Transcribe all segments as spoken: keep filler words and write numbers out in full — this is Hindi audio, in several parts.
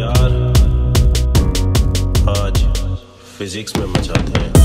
यार आज फिजिक्स में मचाते हैं।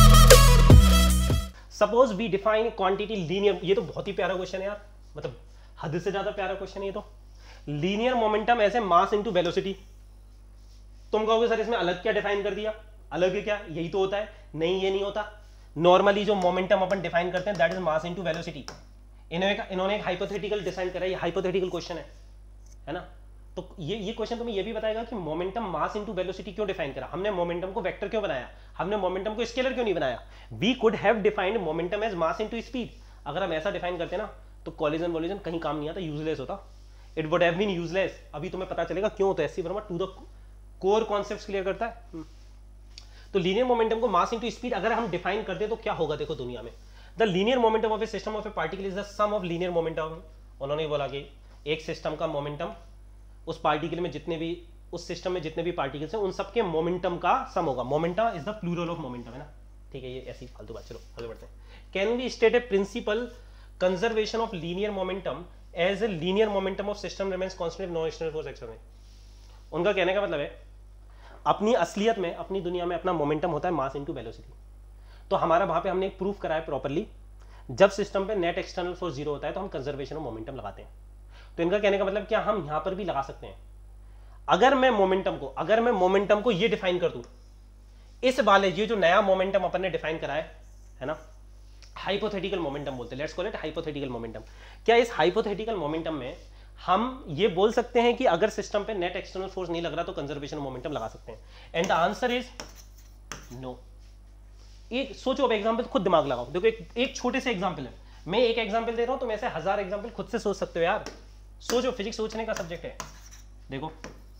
Suppose we define quantity linear, ये तो बहुत ही प्यारा क्वेश्चन है यार, मतलब हद से ज्यादा प्यारा क्वेश्चन है ये तो। Linear momentum as a mass into velocity. तुम कहोगे सर इसमें अलग क्या डिफाइन कर दिया, अलग है क्या, यही तो होता है। नहीं, ये नहीं होता। नॉर्मली जो मोमेंटम अपन डिफाइन करते हैं that is mass into velocity. इन्होंने इन्होंने एक हाइपोथेटिकल डिफाइन करा है, ये हाइपोथेटिकल क्वेश्चन है है ना। तो ये ये क्वेश्चन तुम्हें ये भी बताएगा कि मोमेंटम मास इनटू वेलोसिटी क्यों डिफाइन करा, हमने मोमेंटम को वेक्टर क्यों बनाया, हमने मोमेंटम को स्केलर क्यों नहीं बनाया। We could have defined momentum as mass into speed. अगर हम ऐसा डिफाइन करते ना तो कॉलिजन वॉलिजन कहीं काम नहीं आता, यूजलेस होता। It would have been useless. अभी तुम्हें पता चलेगा क्यों होता है। S C Verma to the core concepts clear करता है। तो लीनियर मोमेंटम को मास इनटू स्पीड अगर हम डिफाइन करते तो क्या होगा, देखो दुनिया में the linear momentum of a system of a particle is the sum of linear momentum. उन्होंने बोला कि एक सिस्टम का मोमेंटम उस पार्टिकल में जितने भी उस सिस्टम में जितने भी पार्टिकल्स हैं उन सबके मोमेंटम का सम होगा। Momentum is the plural of momentum, है ना। ठीक है, ये ऐसी फालतू बात, चलो आगे बढ़ते हैं। Can we state a principle conservation of linear momentum as a linear momentum of system remains constant no external force action में। उनका कहने का मतलब है अपनी असलियत में, अपनी दुनिया में अपना मोमेंटम होता है मास इनटू वेलोसिटी। तो हमारा वहां पे हमने एक प्रूफ कराया प्रॉपर्ली, जब सिस्टम पे नेट एक्सटर्नल फोर्स जीरो होता है तो हम कंजर्वेशन ऑफ मोमेंटम लगाते हैं। तो इनका कहने का मतलब क्या हम यहां पर भी लगा सकते हैं। अगर मैं मोमेंटम को अगर मैं मोमेंटम को ये डिफाइन कर दूं, इस वाले ये जो नया मोमेंटम अपन ने डिफाइन करा है है ना, हाइपोथेटिकल मोमेंटम बोलते हैं, let's call it hypothetical momentum. क्या इस हाइपोथेटिकल मोमेंटम में हम ये बोल सकते हैं कि अगर सिस्टम पे नेट एक्सटर्नल फोर्स नहीं लग रहा तो कंजर्वेशन मोमेंटम लगा सकते हैं? And the answer is no. एक सोचो, अब एग्जांपल खुद दिमाग लगाओ। देखो एक, एक छोटे से एग्जांपल है, मैं एक एग्जांपल दे रहा हूं, तुम ऐसे हजार एग्जांपल खुद से सोच सकते हो यार। सोचो, फिजिक्स सोचने का सब्जेक्ट है। देखो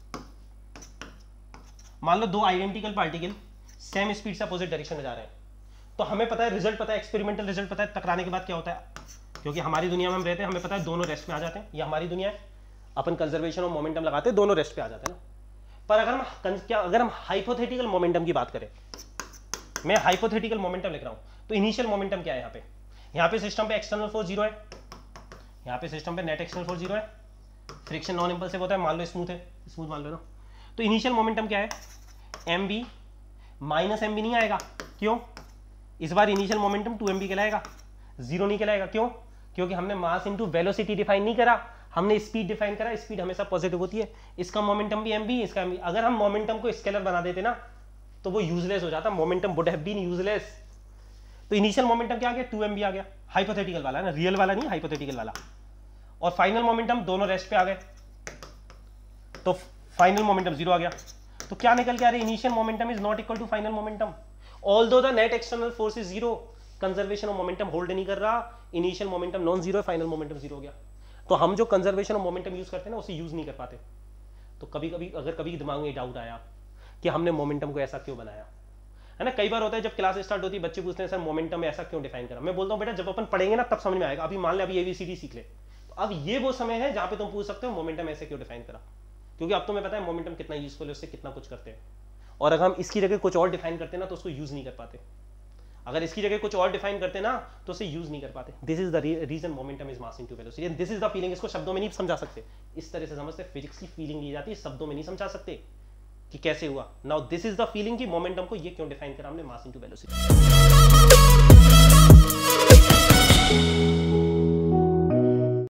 मान लो दो आइडेंटिकल पार्टिकल सेम स्पीड से अपोजिट डायरेक्शन में जा रहे हैं, तो हमें पता है रिजल्ट पता है, एक्सपेरिमेंटल रिजल्ट पता है, टकराने के बाद क्या होता है। क्योंकि हमारी दुनिया में हम रहते हैं, हमें पता है दोनों रेस्ट पे आ जाते हैं, ये हमारी दुनिया है, अपन कंजर्वेशन ऑफ मोमेंटम लगाते हैं, दोनों रेस्ट पे आ जाते हैं ना। पर अगर हम क्या अगर हम हाइपोथेटिकल मोमेंटम की बात करें, मैं हाइपोथेटिकल मोमेंटम लिख रहा हूं, तो इनिशियल मोमेंटम क्या है यहाँ पे, यहाँ पे सिस्टम पे एक्सटर्नल फोर्स जीरो है, यहाँ पे सिस्टम पे नेट एक्सटर्नल फोर्स जीरो है, फ्रिक्शन नॉन इंपल्सिव होता है, मान लो स्मूथ है, स्मूथ मान लो ना। तो इनिशियल मोमेंटम क्या है, M B minus M B नहीं आएगा। क्यों? इस बार initial momentum two M B कहलाएगा, जीरो नहीं कहलाएगा। क्यों? क्योंकि हमने मास इनटू वेलोसिटी डिफाइन नहीं करा, हमने स्पीड डिफाइन करा। स्पीड हमेशा पॉजिटिव होती है, इसका मोमेंटम भी एम बी, इसका एम बी। अगर हम मोमेंटम को स्केलर बना देते ना तो वो यूजलेस हो जाता, momentum would have been useless. तो इनिशियल मोमेंटम क्या आ गया, टू एम बी आ गया, हाइपोथेटिकल वाला ना, रियल वाला नहीं, हाइपोथेटिकल वाला। और फाइनल मोमेंटम दोनों रेस्ट पे आ गए, तो फाइनल मोमेंटम जीरो आ गया। तो क्या निकल के आ रहा है, initial momentum is not equal to final momentum although the net external force is zero. Conservation of momentum hold नहीं कर रहा, initial momentum non zero, final momentum zero हो गया। तो हम जो कंजर्वेशन ऑफ मोमेंटम यूज करते हैं ना उसे यूज नहीं कर पाते। तो कभी कभी अगर कभी दिमाग में डाउट आया कि हमने मोमेंटम को ऐसा क्यों बनाया, है ना, कई बार होता है जब क्लास स्टार्ट होती है बच्चे पूछते हैं सर मोमेंटम ऐसा क्यों डिफाइन करा। मैं बोलता हूँ बेटा जब अपन पढ़ेंगे ना तब समझ में आएगा। अभी मान ले अभी एबीसीडी सीख ले, तो अब ये वो समय है जहां पे तुम पूछ सकते हो मोमेंटम ऐसे क्यों डिफाइन करा, क्योंकि अब तुम्हें पता है मोमेंटम कितना यूजफुल है, उससे कितना कुछ करते हैं। और अगर हम इसकी जगह कुछ और डिफाइन करते ना तो उसको यूज नहीं कर पाते, अगर इसकी जगह कुछ और डिफाइन करते ना तो उसे यूज नहीं कर पाते। This is the reason momentum is mass into velocity and this is the feeling. इसको शब्दों में नहीं समझा सकते, इस तरह से समझते, फिजिक्स की फीलिंग ली जाती है, शब्दों में नहीं समझा सकते कि कैसे हुआ। Now this is the feeling कि मोमेंटम को ये क्यों डिफाइन करा हमने, मास इनटू वेलोसिटी।